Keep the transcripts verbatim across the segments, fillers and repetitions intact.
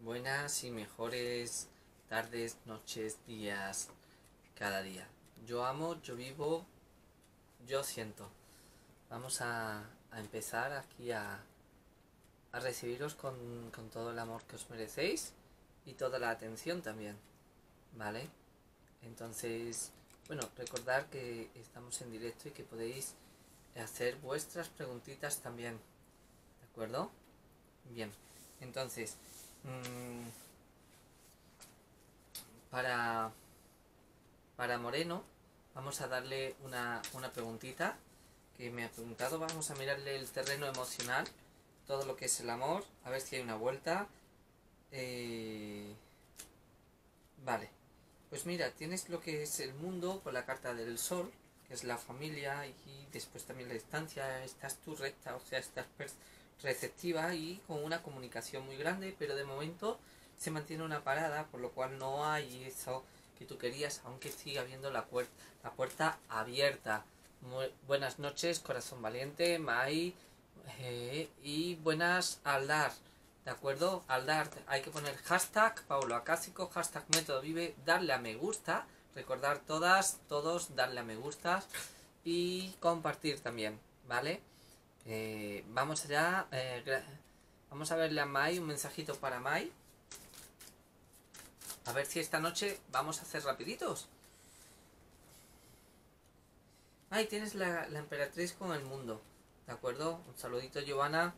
buenas y mejores tardes, noches, días, cada día. Yo amo, yo vivo, yo siento. Vamos a, a empezar aquí a, a recibiros con, con todo el amor que os merecéis y toda la atención también, ¿vale? Entonces, bueno, recordad que estamos en directo y que podéis hacer vuestras preguntitas también, ¿de acuerdo? Bien, entonces, mmm, para, para Moreno vamos a darle una, una preguntita que me ha preguntado. Vamos a mirarle el terreno emocional, todo lo que es el amor, a ver si hay una vuelta. Eh, vale, pues mira, tienes lo que es el mundo con la carta del sol, que es la familia, y después también la distancia. Estás tú recta, o sea, estás receptiva y con una comunicación muy grande, pero de momento se mantiene una parada, por lo cual no hay eso que tú querías, aunque siga habiendo la, puerta, la puerta abierta. Muy buenas noches, corazón valiente, Mai, eh, y buenas Aldar, ¿de acuerdo? Aldar, hay que poner hashtag Paulo Acásico, hashtag Método Vive, darle a me gusta, recordar todas, todos, darle a me gusta y compartir también, ¿vale? Eh, vamos allá, eh, vamos a verle a Mai, un mensajito para Mai. A ver si esta noche vamos a hacer rapiditos. Mai, tienes la, la emperatriz con el mundo, ¿de acuerdo? Un saludito, Giovanna.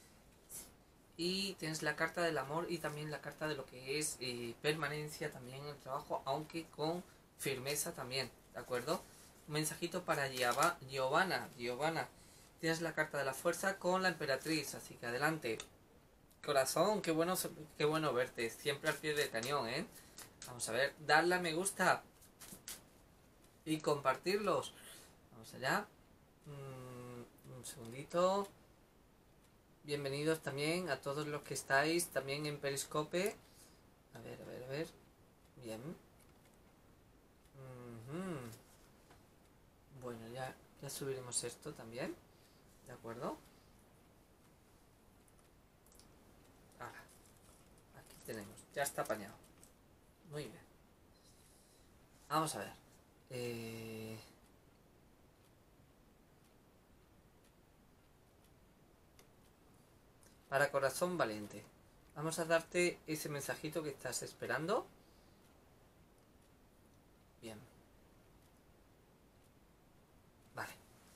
Y tienes la carta del amor y también la carta de lo que es eh, permanencia también en el trabajo, aunque con firmeza también, ¿de acuerdo? Un mensajito para Giovanna, Giovanna. Tienes la carta de la fuerza con la emperatriz, así que adelante. Corazón, qué bueno, qué bueno verte, siempre al pie del cañón, ¿eh? Vamos a ver, darle a me gusta y compartirlos. Vamos allá. Mm, un segundito. Bienvenidos también a todos los que estáis también en Periscope. A ver, a ver, a ver. Bien. Uh-huh. Bueno, ya, ya subiremos esto también. ¿De acuerdo? Ahora, aquí tenemos. Ya está apañado. Muy bien. Vamos a ver. Eh... Para corazón valiente. Vamos a darte ese mensajito que estás esperando. Bien. Vale.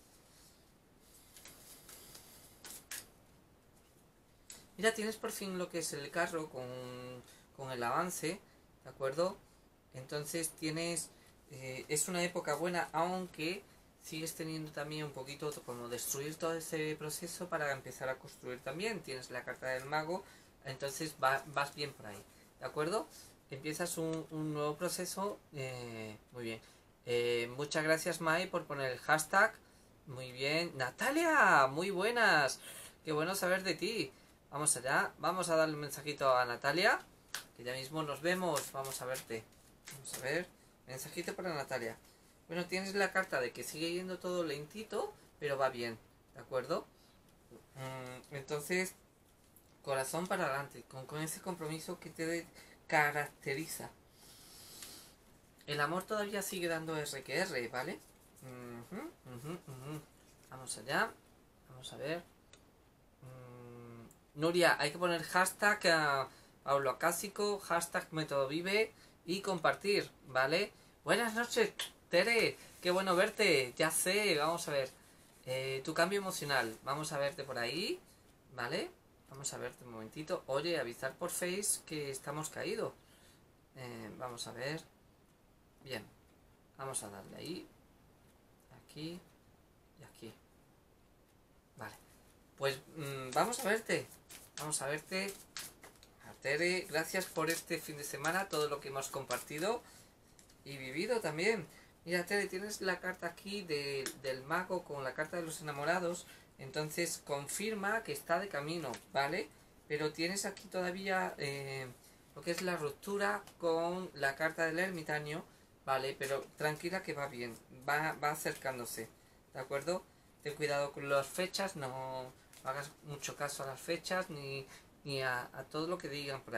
Mira, tienes por fin lo que es el carro con, con el avance, ¿de acuerdo? Entonces tienes... Eh, es una época buena, aunque sigues teniendo también un poquito como destruir todo ese proceso para empezar a construir también. Tienes la carta del mago, entonces va, vas bien por ahí, ¿de acuerdo? Empiezas un, un nuevo proceso, eh, muy bien. Eh, muchas gracias, Mai, por poner el hashtag. Muy bien. Natalia, muy buenas. Qué bueno saber de ti. Vamos allá, vamos a darle un mensajito a Natalia, que ya mismo nos vemos. Vamos a verte. Vamos a ver. Mensajito para Natalia. Bueno, tienes la carta de que sigue yendo todo lentito, pero va bien, ¿de acuerdo? Mm, entonces, corazón para adelante, con, con ese compromiso que te caracteriza. El amor todavía sigue dando R que R, ¿vale? Uh -huh, uh -huh, uh -huh. Vamos allá. Vamos a ver. Mm, Nuria, hay que poner hashtag uh, Paulo Acásico, hashtag Método Vive y compartir, ¿vale? Buenas noches, Tere, qué bueno verte, ya sé, vamos a ver. Eh, tu cambio emocional, vamos a verte por ahí, ¿vale? Vamos a verte un momentito. Oye, avisar por Face que estamos caídos. Eh, vamos a ver. Bien, vamos a darle ahí, aquí y aquí. Vale, pues mmm, vamos a verte, vamos a verte. Tere, gracias por este fin de semana, todo lo que hemos compartido y vivido también. Mira, Tere, tienes la carta aquí de, del mago con la carta de los enamorados, entonces confirma que está de camino, ¿vale? Pero tienes aquí todavía eh, lo que es la ruptura con la carta del ermitaño, ¿vale? Pero tranquila que va bien, va, va acercándose, ¿de acuerdo? Ten cuidado con las fechas, no hagas mucho caso a las fechas ni, ni a, a todo lo que digan por ahí,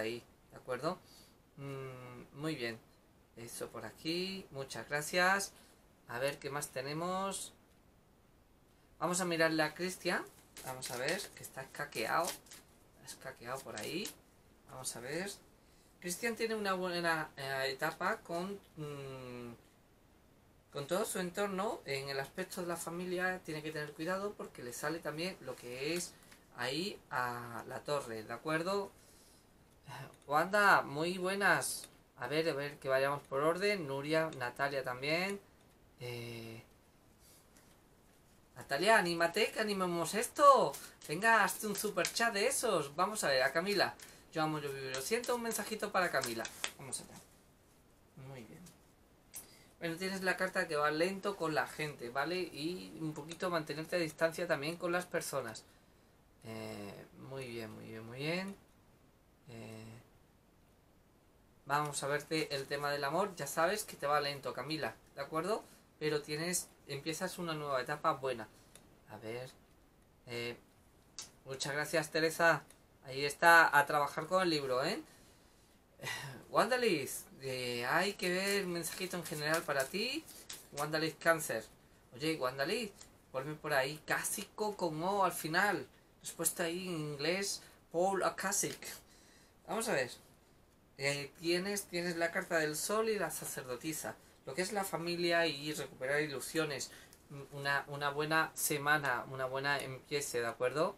¿de acuerdo? Mm, muy bien. Eso por aquí, muchas gracias. A ver qué más tenemos. Vamos a mirarle a Cristian. Vamos a ver, que está escaqueado. Escaqueado por ahí. Vamos a ver. Cristian tiene una buena eh, etapa con, mmm, con todo su entorno. En el aspecto de la familia tiene que tener cuidado porque le sale también lo que es ahí a la torre, ¿de acuerdo? Wanda, muy buenas. A ver, a ver, que vayamos por orden. Nuria, Natalia también. Eh... Natalia, anímate, que animemos esto. Venga, hazte un super chat de esos. Vamos a ver, a Camila. Yo amo, yo vivo, lo siento, un mensajito para Camila. Vamos allá. Muy bien. Bueno, tienes la carta que va lento con la gente, ¿vale? Y un poquito mantenerte a distancia también con las personas. Eh, muy bien, muy bien, muy bien. Eh, vamos a verte el tema del amor. Ya sabes que te va lento, Camila, ¿de acuerdo? Pero tienes, empiezas una nueva etapa buena. A ver. Eh, muchas gracias, Teresa. Ahí está, a trabajar con el libro, ¿eh? Wandaliz, eh, hay que ver un mensajito en general para ti. Wandaliz Cáncer. Oye, Wandaliz, ponme por ahí. Cásico con O al final. Respuesta ahí en inglés. Paul Akasik. Vamos a ver. Eh, tienes, tienes la carta del sol y la sacerdotisa. Lo que es la familia y recuperar ilusiones. Una, una buena semana, una buena empiece, ¿de acuerdo?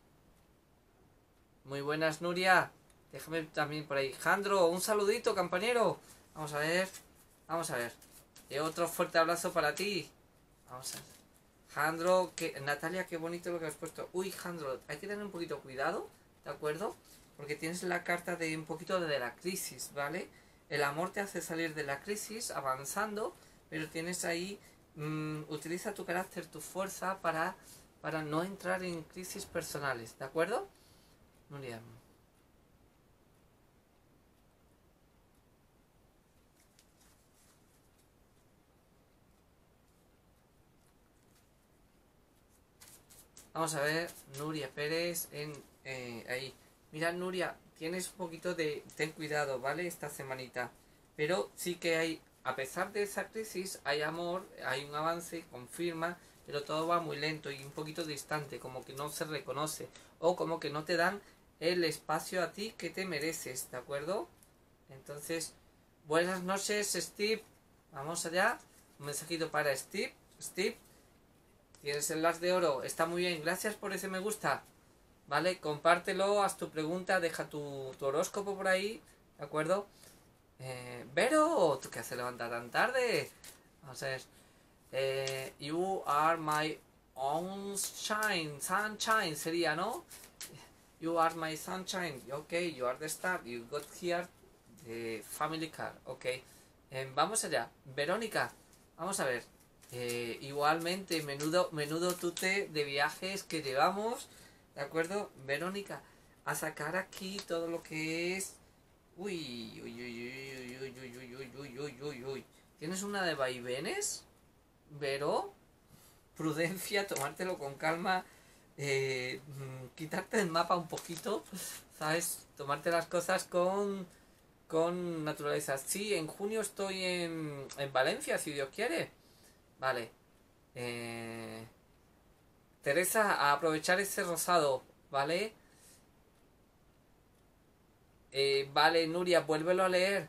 Muy buenas, Nuria. Déjame también por ahí. Jandro, un saludito, compañero. Vamos a ver. Vamos a ver. Y otro fuerte abrazo para ti. Vamos a ver. Jandro, que, Natalia, qué bonito lo que has puesto. Uy, Jandro, hay que tener un poquito cuidado, ¿de acuerdo? Porque tienes la carta de un poquito de la crisis, ¿vale? El amor te hace salir de la crisis avanzando, pero tienes ahí... Mmm, utiliza tu carácter, tu fuerza para, para no entrar en crisis personales, ¿de acuerdo? Nuria. Vamos a ver, Nuria Pérez en eh, ahí. Mira, Nuria, tienes un poquito de... Ten cuidado, ¿vale? Esta semanita. Pero sí que hay, a pesar de esa crisis, hay amor, hay un avance, confirma, pero todo va muy lento y un poquito distante, como que no se reconoce. O como que no te dan el espacio a ti que te mereces, ¿de acuerdo? Entonces, buenas noches, Steve. Vamos allá. Un mensajito para Steve. Steve. Tienes el as de oro, está muy bien, gracias por ese me gusta. Vale, compártelo, haz tu pregunta, deja tu, tu horóscopo por ahí, ¿de acuerdo? Eh, Vero, ¿tú qué haces levantar tan tarde? Vamos a ver. Eh, you are my own shine, sunshine sería, ¿no? You are my sunshine, ok, you are the star, you got here the family car, ok. Eh, vamos allá, Verónica, vamos a ver. Eh, igualmente, menudo, menudo tute de viajes que llevamos, ¿de acuerdo? Verónica, a sacar aquí todo lo que es... Uy, uy, uy, uy, uy, uy, uy, uy, uy, uy, uy, uy. ¿Tienes una de vaivenes? Vero, prudencia, tomártelo con calma, eh, quitarte del mapa un poquito, ¿sabes? Tomarte las cosas con, con naturaleza. Sí, en junio estoy en, en Valencia, si Dios quiere. Vale. Eh, Teresa, a aprovechar ese rosado, ¿vale? Eh, vale, Nuria, vuélvelo a leer.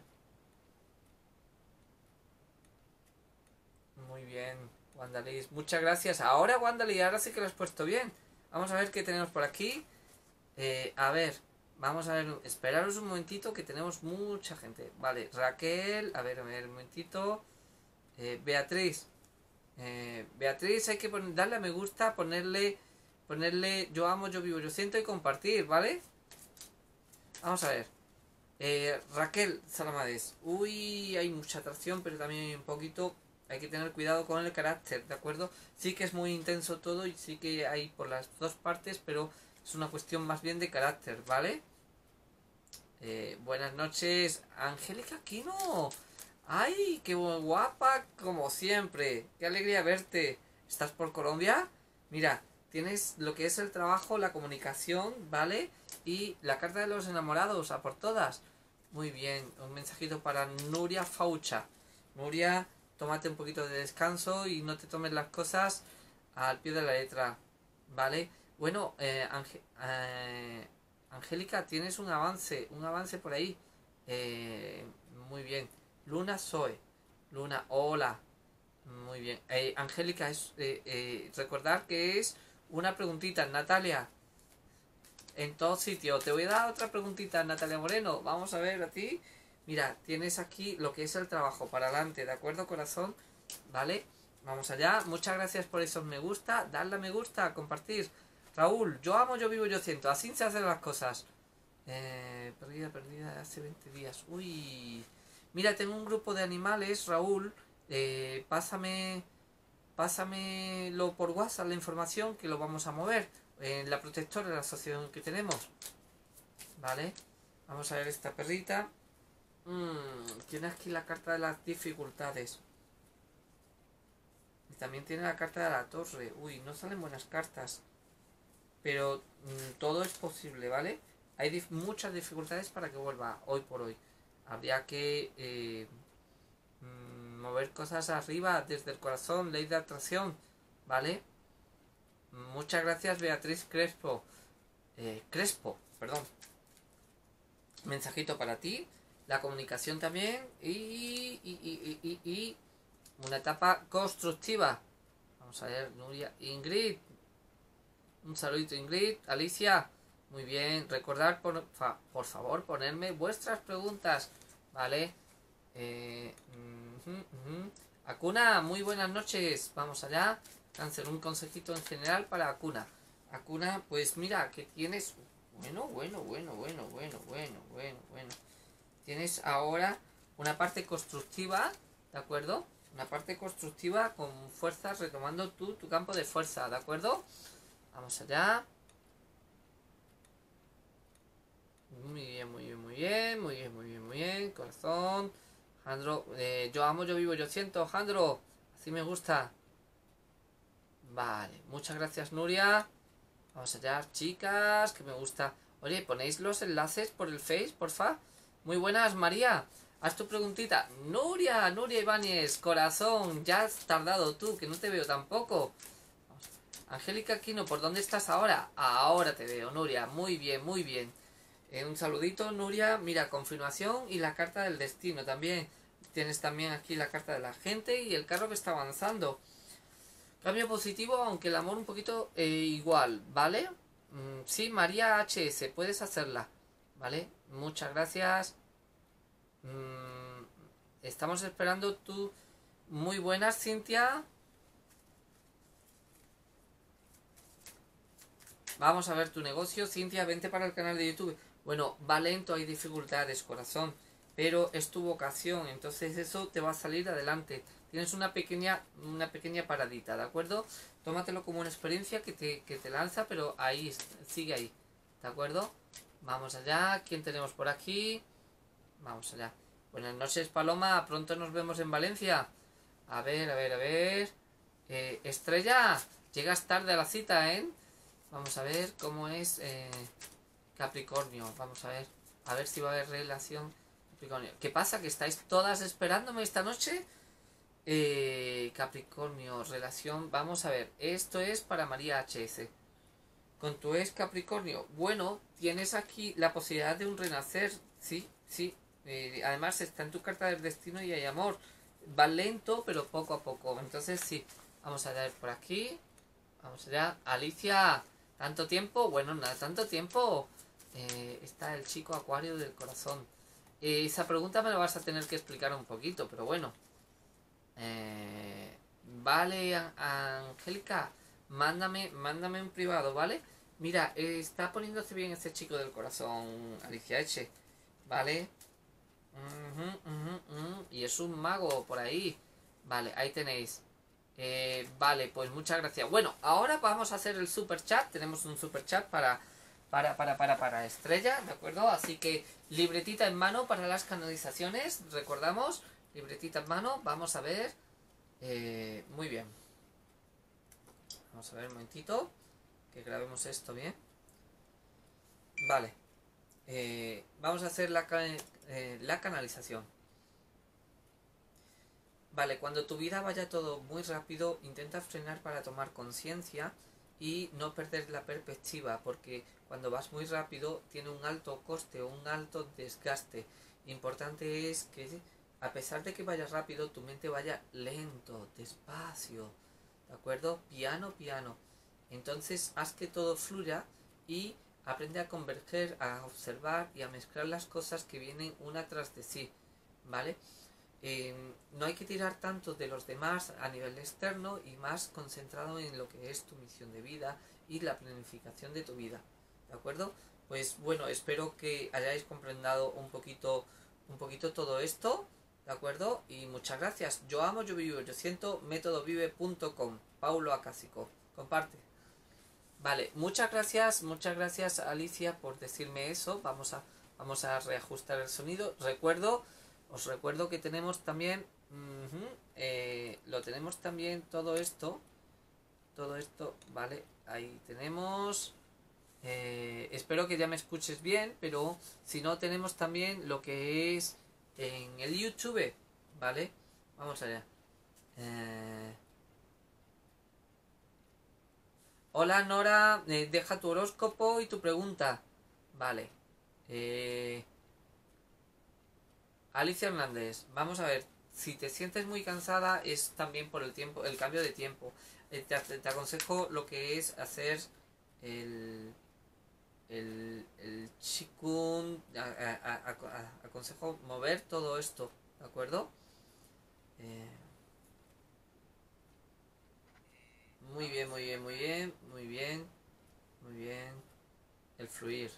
Muy bien, Wandalis. Muchas gracias. Ahora, Wandalis, ahora sí que lo has puesto bien. Vamos a ver qué tenemos por aquí. Eh, a ver, vamos a ver. Esperaros un momentito que tenemos mucha gente. Vale, Raquel, a ver, a ver, un momentito. Eh, Beatriz. Eh, Beatriz, hay que poner, darle a me gusta, ponerle, ponerle yo amo, yo vivo, yo siento y compartir, ¿vale? Vamos a ver. Eh, Raquel Salamades. Uy, hay mucha atracción, pero también hay un poquito... Hay que tener cuidado con el carácter, ¿de acuerdo? Sí que es muy intenso todo y sí que hay por las dos partes, pero es una cuestión más bien de carácter, ¿vale? Eh, buenas noches, Angélica Aquino. ¡Ay, qué guapa como siempre! ¡Qué alegría verte! ¿Estás por Colombia? Mira, tienes lo que es el trabajo, la comunicación, ¿vale? Y la carta de los enamorados, a por todas. Muy bien, un mensajito para Nuria Faucha. Nuria, tómate un poquito de descanso y no te tomes las cosas al pie de la letra, ¿vale? Bueno, eh, Ange eh, Angélica, tienes un avance, un avance por ahí. Eh, muy bien. Luna Zoe. Luna, hola. Muy bien. Eh, Angélica, es eh, eh, recordar que es una preguntita. Natalia, en todo sitio. Te voy a dar otra preguntita, Natalia Moreno. Vamos a ver a ti. Mira, tienes aquí lo que es el trabajo para adelante, ¿de acuerdo, corazón? ¿Vale? Vamos allá. Muchas gracias por esos me gusta. Darle a me gusta, compartir. Raúl, yo amo, yo vivo, yo siento. Así se hacen las cosas. Eh, perdida, perdida hace veinte días. Uy. Mira, tengo un grupo de animales, Raúl. Eh, pásame, pásamelo por WhatsApp la información que lo vamos a mover. En la protectora de la asociación que tenemos. Vale. Vamos a ver esta perrita. Mm, tiene aquí la carta de las dificultades. Y también tiene la carta de la torre. Uy, no salen buenas cartas. Pero mmm, todo es posible, ¿vale? Hay dif muchas dificultades para que vuelva hoy por hoy. Habría que eh, mmm, mover cosas arriba desde el corazón, ley de atracción, ¿vale? Muchas gracias, Beatriz Crespo. Eh, Crespo, perdón. Mensajito para ti. La comunicación también. Y, y, y, y, y, y una etapa constructiva. Vamos a ver, Nuria. Ingrid. Un saludito, Ingrid. Alicia. Muy bien. Recordar, por, fa, por favor, ponerme vuestras preguntas. ¿Vale? Eh, uh, uh, uh. Akuna, muy buenas noches. Vamos allá. Cáncer, un consejito en general para Akuna. Akuna, pues mira, que tienes... Bueno, bueno, bueno, bueno, bueno, bueno, bueno, bueno. Tienes ahora una parte constructiva, ¿de acuerdo? Una parte constructiva con fuerzas, retomando tú tu campo de fuerza, ¿de acuerdo? Vamos allá. Muy bien, muy bien, muy bien, muy bien, muy bien, muy bien. Corazón. Jandro, eh, yo amo, yo vivo, yo siento. Jandro, así me gusta. Vale, muchas gracias, Nuria. Vamos allá, chicas, que me gusta. Oye, ¿ponéis los enlaces por el Face, porfa? Muy buenas, María. Haz tu preguntita. Nuria, Nuria Ibáñez, corazón, ya has tardado tú, que no te veo tampoco. Angélica Aquino, ¿por dónde estás ahora? Ahora te veo, Nuria. Muy bien, muy bien. Eh, un saludito, Nuria. Mira, confirmación y la carta del destino también. Tienes también aquí la carta de la gente y el carro que está avanzando. Cambio positivo, aunque el amor un poquito eh, igual, ¿vale? Mm, sí, María H S, puedes hacerla, ¿vale? Muchas gracias. Mm, estamos esperando tu... Muy buenas, Cintia. Vamos a ver tu negocio. Cintia, vente para el canal de YouTube. Bueno, va lento, hay dificultades, corazón. Pero es tu vocación, entonces eso te va a salir adelante. Tienes una pequeña, una pequeña paradita, ¿de acuerdo? Tómatelo como una experiencia que te, que te lanza, pero ahí, sigue ahí, ¿de acuerdo? Vamos allá, ¿quién tenemos por aquí? Vamos allá. Buenas noches, Paloma, pronto nos vemos en Valencia. A ver, a ver, a ver. Eh, Estrella, llegas tarde a la cita, ¿eh? Vamos a ver cómo es eh, Capricornio, vamos a ver. A ver si va a haber relación Capricornio. ¿Qué pasa? ¿Que estáis todas esperándome esta noche? Eh, Capricornio, relación, vamos a ver, esto es para María H S. Con tu ex Capricornio, bueno, tienes aquí la posibilidad de un renacer, sí, sí. Eh, además está en tu carta del destino y hay amor. Va lento, pero poco a poco. Entonces sí, vamos a ver por aquí. Vamos allá. Alicia, ¿tanto tiempo? Bueno, nada, tanto tiempo. Eh, está el chico acuario del corazón. Eh, esa pregunta me la vas a tener que explicar un poquito, pero bueno. Eh, vale, Angélica, mándame, mándame en privado, ¿vale? Mira, eh, está poniéndose bien este chico del corazón, Alicia Eche, ¿vale? Uh -huh, uh -huh, uh -huh. Y es un mago por ahí. Vale, ahí tenéis. Eh, vale, pues muchas gracias. Bueno, ahora vamos a hacer el super chat. Tenemos un super chat para, para, para, para, para Estrella, ¿de acuerdo? Así que libretita en mano para las canalizaciones. Recordamos, libretita en mano. Vamos a ver. Eh, muy bien. Vamos a ver un momentito. Que grabemos esto bien. Vale. Eh, vamos a hacer la, eh, la canalización. Vale, cuando tu vida vaya todo muy rápido, intenta frenar para tomar conciencia y no perder la perspectiva, porque cuando vas muy rápido tiene un alto coste o un alto desgaste. Importante es que a pesar de que vayas rápido, tu mente vaya lento, despacio, ¿de acuerdo? Piano, piano. Entonces haz que todo fluya y aprende a converger, a observar y a mezclar las cosas que vienen una tras de sí, ¿vale? Eh, no hay que tirar tanto de los demás a nivel externo y más concentrado en lo que es tu misión de vida y la planificación de tu vida, ¿de acuerdo? Pues bueno, espero que hayáis comprendido un poquito, un poquito todo esto, ¿de acuerdo? Y muchas gracias. Yo amo, yo vivo, yo siento, método vive punto com. Paulo Acásico. Comparte. Vale, muchas gracias, muchas gracias Alicia por decirme eso. Vamos a, vamos a reajustar el sonido. Recuerdo, os recuerdo que tenemos también, uh-huh, eh, lo tenemos también todo esto, todo esto, vale, ahí tenemos. Eh, espero que ya me escuches bien, pero si no tenemos también lo que es en el YouTube, vale. Vamos allá. Eh... Hola Nora, eh, deja tu horóscopo y tu pregunta. Vale. Eh... Alicia Hernández, vamos a ver. Si te sientes muy cansada es también por el tiempo, el cambio de tiempo. Eh, te, te aconsejo lo que es hacer el el, el Qigong. A, a, a, a, aconsejo mover todo esto, ¿de acuerdo? Eh... Muy bien, muy bien, muy bien, muy bien, muy bien. El fluir.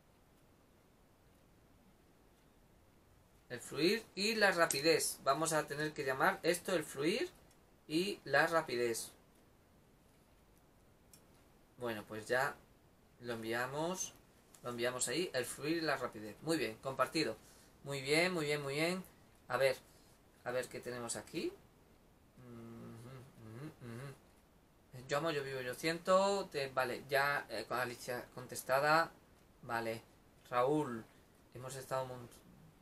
El fluir y la rapidez. Vamos a tener que llamar esto el fluir y la rapidez. Bueno, pues ya lo enviamos. Lo enviamos ahí, el fluir y la rapidez. Muy bien, compartido. Muy bien, muy bien, muy bien. A ver, a ver qué tenemos aquí. Yo amo, yo vivo, yo siento. Te, vale, ya eh, con Alicia contestada. Vale, Raúl, hemos estado un montón.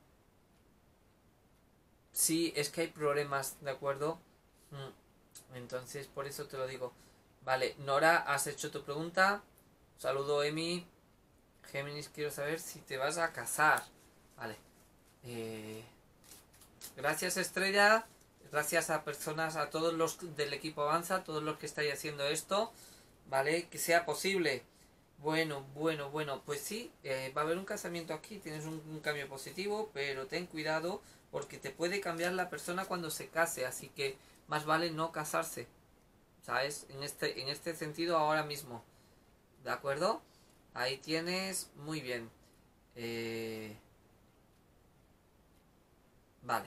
Sí, es que hay problemas, ¿de acuerdo? Mm, Entonces, por eso te lo digo. Vale, Nora, has hecho tu pregunta. Saludo, Emi. Géminis, quiero saber si te vas a casar. Vale. Eh, gracias, Estrella. Gracias a personas, a todos los del equipo Avanza, todos los que estáis haciendo esto, ¿vale? Que sea posible. Bueno, bueno, bueno, pues sí, eh, va a haber un casamiento aquí, tienes un, un cambio positivo, pero ten cuidado porque te puede cambiar la persona cuando se case, así que más vale no casarse, ¿sabes? En este, en este sentido ahora mismo, ¿de acuerdo? Ahí tienes, muy bien. Eh, vale.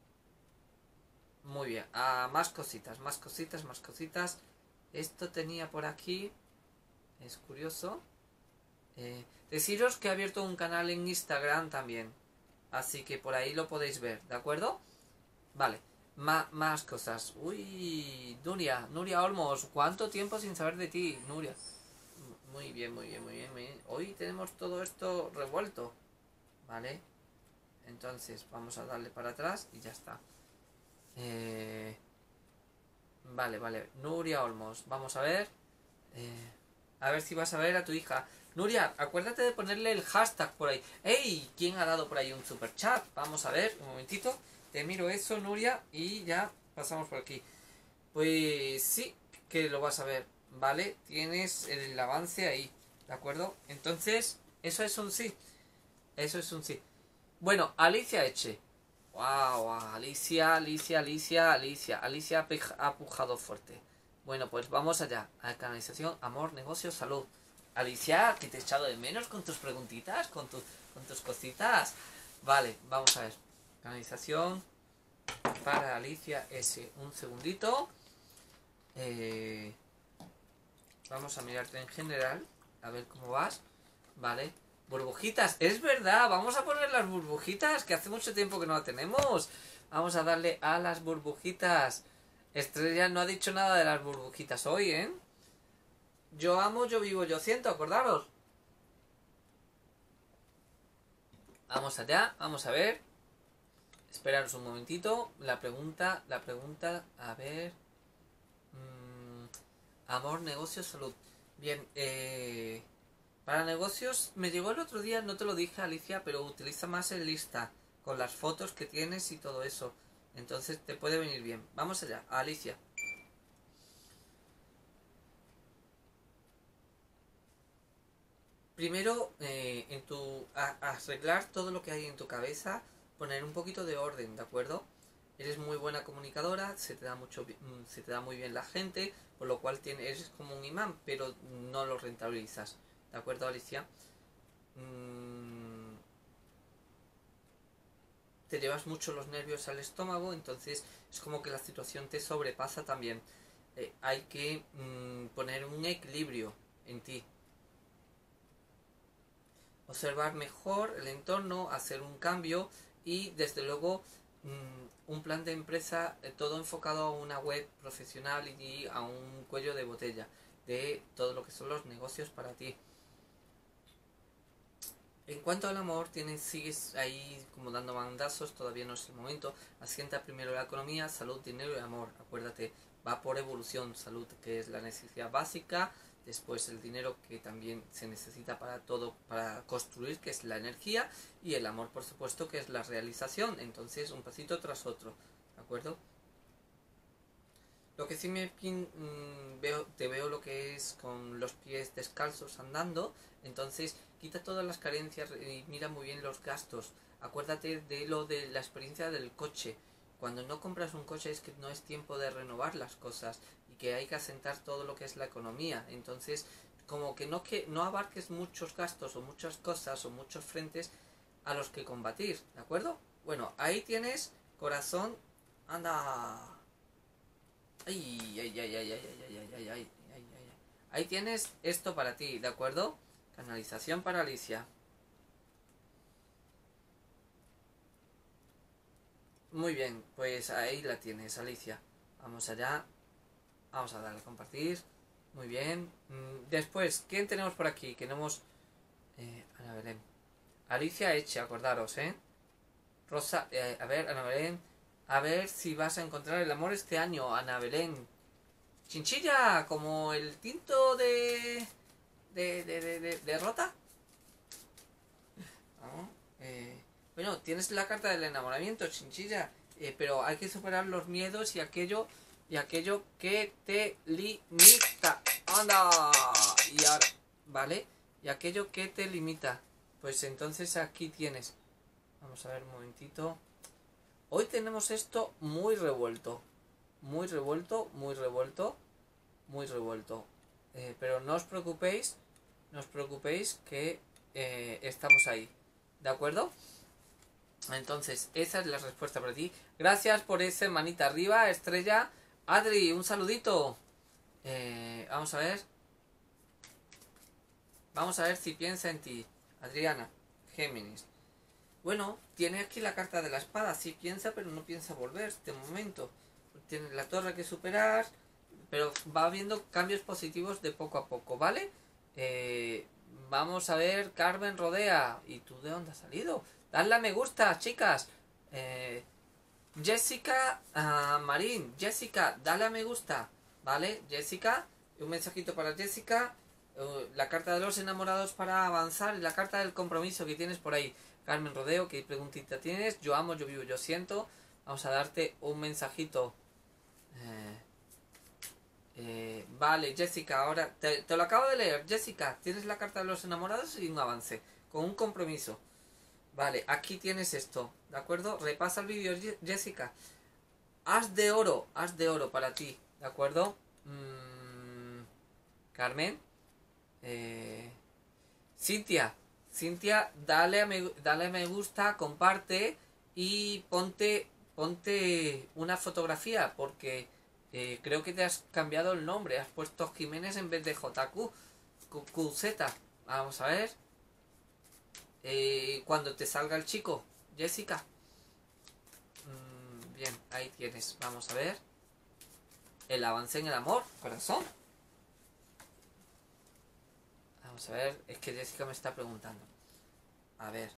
Muy bien, ah, más cositas, más cositas, más cositas. Esto tenía por aquí. Es curioso. Eh, deciros que he abierto un canal en Instagram también. Así que por ahí lo podéis ver, ¿de acuerdo? Vale, Ma más cosas. Uy, Nuria, Nuria Olmos. ¿Cuánto tiempo sin saber de ti, Nuria? Muy bien, muy bien, muy bien, muy bien. Hoy tenemos todo esto revuelto. Vale. Entonces vamos a darle para atrás y ya está. Eh, vale, vale. Nuria Olmos. Vamos a ver. Eh, a ver si vas a ver a tu hija. Nuria, acuérdate de ponerle el hashtag por ahí. ¡Ey! ¿Quién ha dado por ahí un super chat? Vamos a ver, un momentito. Te miro eso, Nuria, y ya pasamos por aquí. Pues sí, que lo vas a ver. Vale, tienes el avance ahí. ¿De acuerdo? Entonces, eso es un sí. Eso es un sí. Bueno, Alicia Eche. Wow, Alicia, Alicia, Alicia, Alicia. Alicia ha pujado fuerte. Bueno, pues vamos allá. A canalización, amor, negocio, salud. Alicia, que te he echado de menos con tus preguntitas, con, tu, con tus cositas. Vale, vamos a ver. Canalización para Alicia S. Un segundito. Eh, vamos a mirarte en general. A ver cómo vas. Vale. Burbujitas, es verdad, vamos a poner las burbujitas, que hace mucho tiempo que no la tenemos. Vamos a darle a las burbujitas. Estrella no ha dicho nada de las burbujitas hoy, ¿eh? Yo amo, yo vivo, yo siento, acordaros. Vamos allá, vamos a ver. Esperaros un momentito. La pregunta, la pregunta, a ver. Mmm, amor, negocios, salud. Bien, eh, para negocios me llegó el otro día, no te lo dije Alicia, pero utiliza más el lista con las fotos que tienes y todo eso. Entonces te puede venir bien. Vamos allá, Alicia. Primero, eh, en tu a- arreglar todo lo que hay en tu cabeza, poner un poquito de orden, ¿de acuerdo? Eres muy buena comunicadora, se te da mucho, bi- mm, se te da muy bien la gente, por lo cual tienes, eres como un imán, pero no lo rentabilizas, ¿de acuerdo, Alicia? Mm, te llevas mucho los nervios al estómago, entonces es como que la situación te sobrepasa también. Eh, hay que mm, poner un equilibrio en ti, observar mejor el entorno, hacer un cambio y desde luego mm, un plan de empresa eh, todo enfocado a una web profesional y a un cuello de botella de todo lo que son los negocios para ti. En cuanto al amor, tienes, sigues ahí como dando bandazos, todavía no es el momento. Asienta primero la economía, salud, dinero y amor. Acuérdate, va por evolución. Salud, que es la necesidad básica, después el dinero que también se necesita para todo, para construir, que es la energía, y el amor, por supuesto, que es la realización. Entonces, un pasito tras otro, ¿de acuerdo? Lo que sí me mm, veo, te veo lo que es con los pies descalzos andando, entonces quita todas las carencias y mira muy bien los gastos. Acuérdate de lo de la experiencia del coche. Cuando no compras un coche es que no es tiempo de renovar las cosas y que hay que asentar todo lo que es la economía. Entonces, como que no que no abarques muchos gastos o muchas cosas o muchos frentes a los que combatir, ¿de acuerdo? Bueno, ahí tienes corazón, anda. Ay, ay, ay, ay, ay, ay, ay, ay, ay, ay, ay, ay. Ahí tienes esto para ti, ¿de acuerdo? Canalización para Alicia. Muy bien, pues ahí la tienes, Alicia. Vamos allá. Vamos a darle a compartir. Muy bien. Después, ¿quién tenemos por aquí? Que no hemos... Eh, Ana Belén. Alicia Eche, acordaros, ¿eh? Rosa, eh, a ver, Ana Belén. A ver si vas a encontrar el amor este año, Ana Belén. Chinchilla, como el tinto de... de, de, de, de, de Rota. ¿No? Eh, bueno, tienes la carta del enamoramiento, Chinchilla, eh, pero hay que superar los miedos y aquello y aquello que te limita. ¡Anda! Y ahora, ¿vale? Y aquello que te limita. Pues entonces aquí tienes. Vamos a ver un momentito. Hoy tenemos esto muy revuelto. Muy revuelto, muy revuelto, muy revuelto. Eh, pero no os preocupéis, no os preocupéis que eh, estamos ahí. ¿De acuerdo? Entonces, esa es la respuesta para ti. Gracias por ese manita arriba, estrella. Adri, un saludito. Eh, vamos a ver. Vamos a ver si piensa en ti. Adriana, Géminis. Bueno, tiene aquí la carta de la espada. Sí piensa, pero no piensa volver de momento. Tiene la torre que superar, pero va habiendo cambios positivos de poco a poco, ¿vale? Eh, vamos a ver, Carmen Rodea. ¿Y tú de dónde has salido? Dadle a me gusta, chicas. Eh, Jessica uh, Marín. Jessica, dale a me gusta. ¿Vale? Jessica, un mensajito para Jessica. Uh, la carta de los enamorados para avanzar y la carta del compromiso que tienes por ahí. Carmen Rodeo, ¿qué preguntita tienes? Yo amo, yo vivo, yo siento. Vamos a darte un mensajito. Eh, eh, vale, Jessica, ahora te, te lo acabo de leer. Jessica, tienes la carta de los enamorados y un avance. Con un compromiso. Vale, aquí tienes esto, ¿de acuerdo? Repasa el vídeo, Jessica. As de oro, as de oro para ti, ¿de acuerdo? Mm, Carmen. Eh, Cintia. Cintia, dale a, me, dale a me gusta, comparte y ponte, ponte una fotografía porque eh, creo que te has cambiado el nombre. Has puesto Jiménez en vez de J Q. Q Z. Vamos a ver. Eh, cuando te salga el chico, Jessica. Mm, bien, ahí tienes. Vamos a ver. El avance en el amor, corazón. Vamos a ver. Es que Jessica me está preguntando. A ver.